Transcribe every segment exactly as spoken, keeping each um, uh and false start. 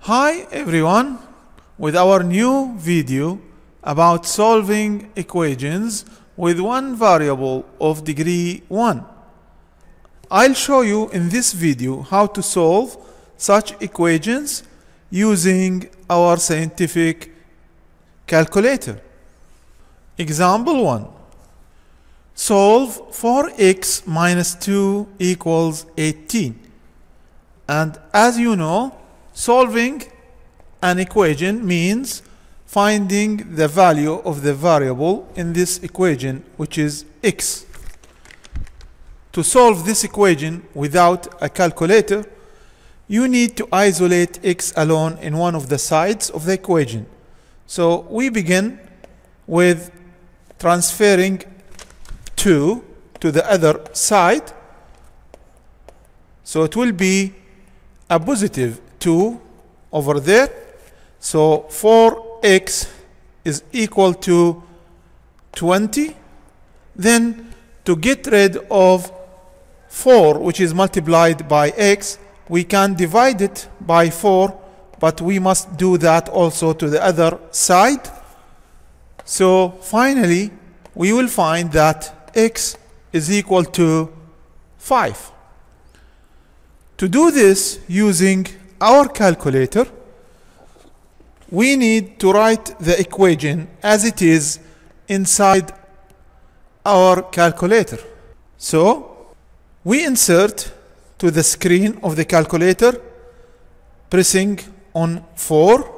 Hi everyone, with our new video about solving equations with one variable of degree one. I'll show you in this video how to solve such equations using our scientific calculator. Example one. Solve four x minus two equals eighteen. And as you know, solving an equation means finding the value of the variable in this equation, which is x. To solve this equation without a calculator, you need to isolate x alone in one of the sides of the equation. So we begin with transferring two to the other side. So it will be a positive two over there. So four x is equal to twenty. Then to get rid of four, which is multiplied by x, we can divide it by four, but we must do that also to the other side. So finally, we will find that x is equal to five. To do this using our calculator, we need to write the equation as it is inside our calculator. So we insert to the screen of the calculator, pressing on four.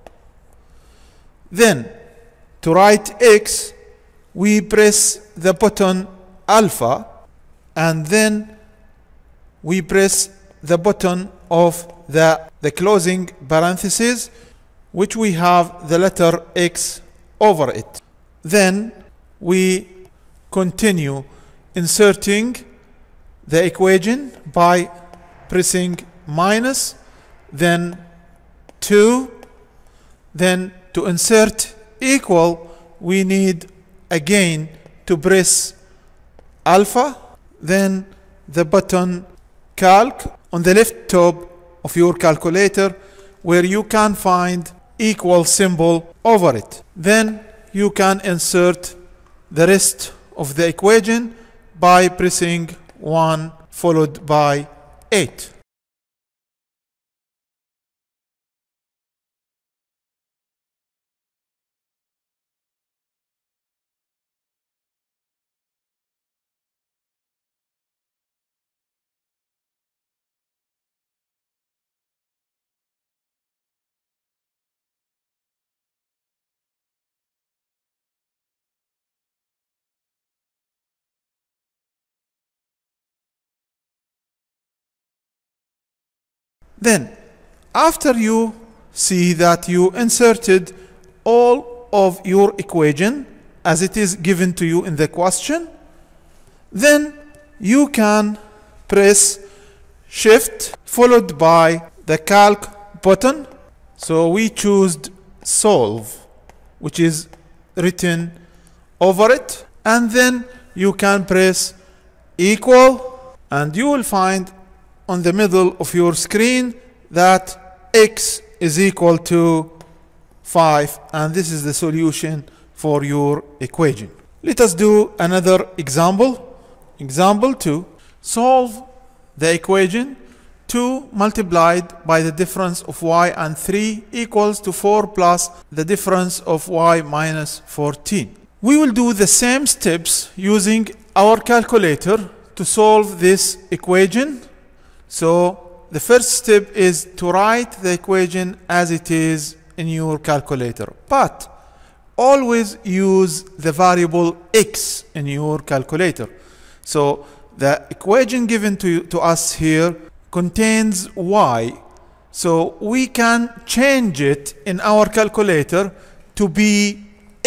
Then to write x, we press the button alpha, and then we press the button of the, the closing parenthesis, which we have the letter x over it. Then we continue inserting the equation by pressing minus, then two. Then to insert equal, we need again to press alpha, then the button calc on the left top of your calculator, where you can find equal symbol over it. Then you can insert the rest of the equation by pressing one followed by eight. Then, after you see that you inserted all of your equation as it is given to you in the question, then you can press shift followed by the calc button. So we choose solve, which is written over it, and then you can press equal, and you will find on the middle of your screen that x is equal to five, and this is the solution for your equation. Let us do another example. Example two. Solve the equation two multiplied by the difference of y and three equals to four plus the difference of y minus fourteen. We will do the same steps using our calculator to solve this equation. So the first step is to write the equation as it is in your calculator, but always use the variable x in your calculator. So the equation given to, to us here contains y, so we can change it in our calculator to be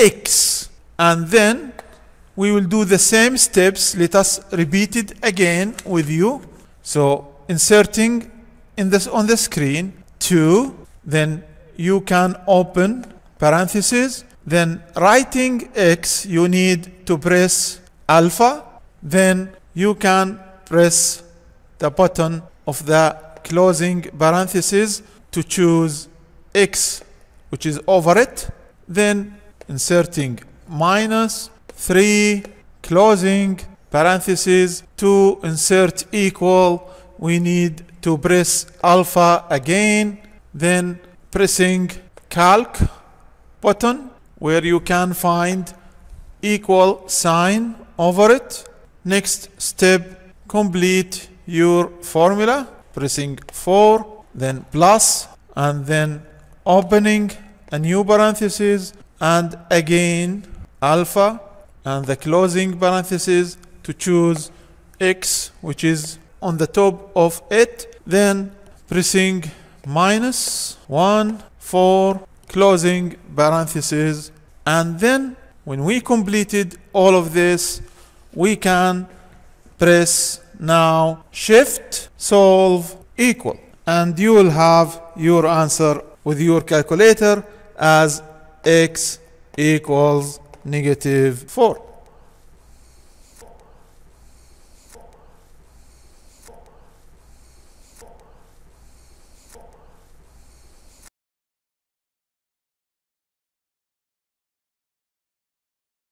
x, and then we will do the same steps. Let us repeat it again with you. So inserting in this on the screen two, then you can open parentheses, then writing x, you need to press alpha, then you can press the button of the closing parentheses to choose x, which is over it, then inserting minus three, closing parentheses. To insert equal, we need to press alpha again, then pressing calc button where you can find equal sign over it. Next step, complete your formula, pressing four, then plus, and then opening a new parenthesis, and again alpha, and the closing parenthesis to choose x, which is on the top of it, then pressing minus one, four, closing parenthesis, and then when we completed all of this, we can press now shift solve equal, and you will have your answer with your calculator as x equals negative four.